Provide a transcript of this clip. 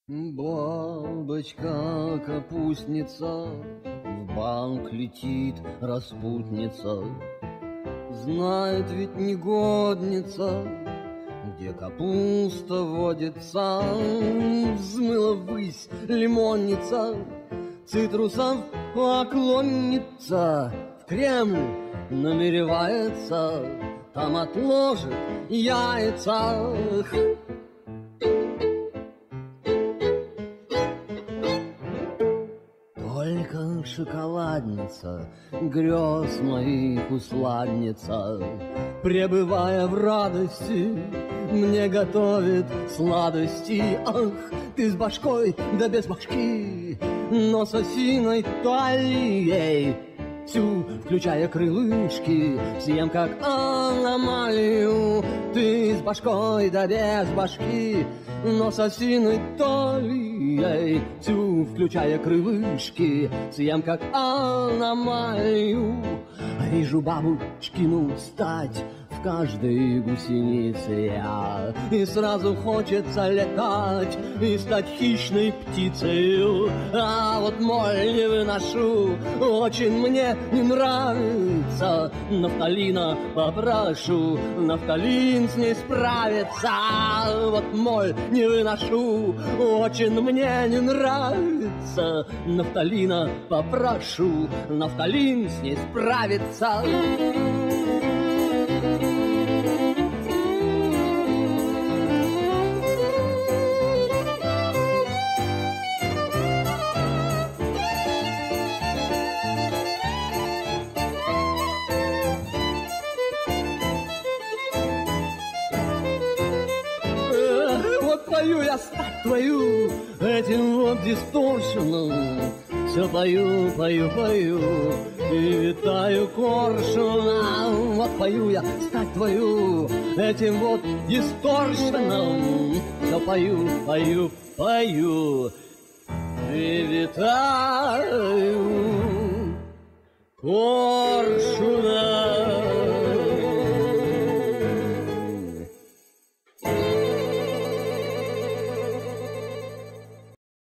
Бабочка-капустница, в банк летит распутница. Знает ведь негодница, где капуста водится. Взмыла ввысь лимонница, цитрусов поклонница. В Кремль намеревается, там отложит яйца. Только шоколадница грез моих усладница, пребывая в радости, мне готовит сладости. Ах, ты с башкой, да без башки, но с осиной талией, всю, включая крылышки, съем как аномалию. Ты с башкой, да без башки, но с осиной талией, всю, включая крылышки, съем как аномалию. Вижу бабочкину стать в каждой гусенице я, и сразу хочется летать и стать хищной птицей. А вот моль не выношу, очень мне не нравится. Нафталина попрошу, нафталин с ней справится. Вот моль не выношу, очень мне не нравится. Нафталина попрошу, нафталин с ней справится. Вот пою я стать твою этим вот дисторшеном. Все пою, пою, пою и витаю коршуном. Вот пою я стать твою этим вот дисторшеном. Все пою, пою, пою и витаю коршуном.